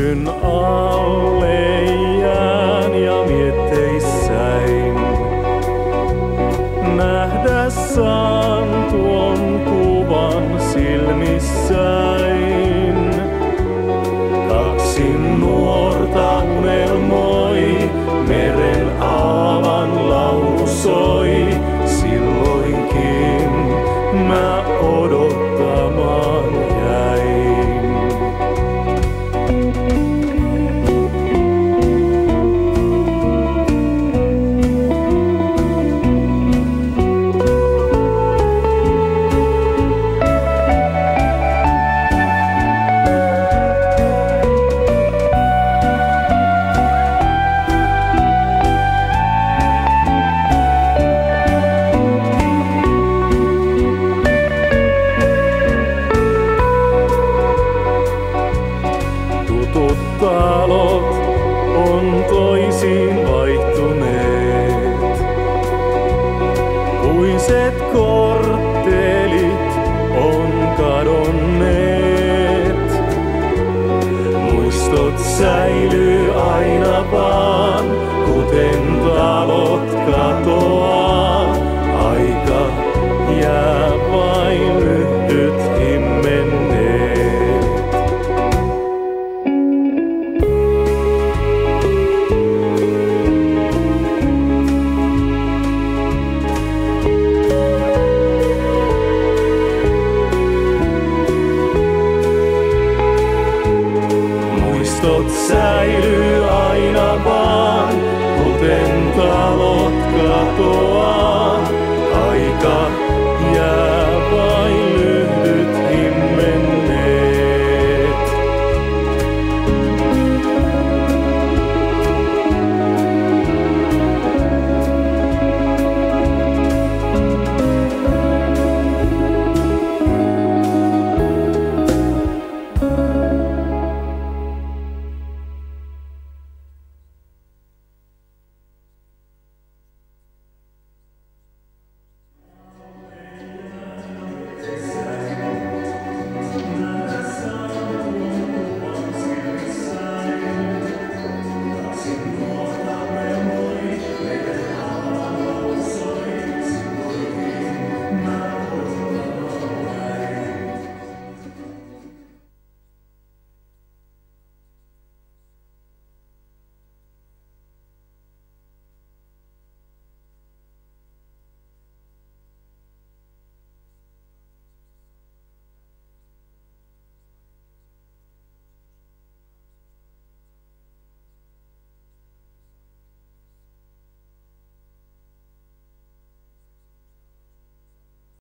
Synnyn alle jään ja mietteissäin nähdä saan tuon kuvan silmissäin. Kaksi nuorta unelmoi, meren aavan laulu soi. Silloinkin mä odottamaan jäin. Talot on toisiin vaihtuneet. Puiset korttelit on kadonneet. Muistot säilyy aina vaan, kuten talot katoaa. Aika jää vain lyhyt himmenneet. Muistot säilyy aina vaan, kuten talot katoaa.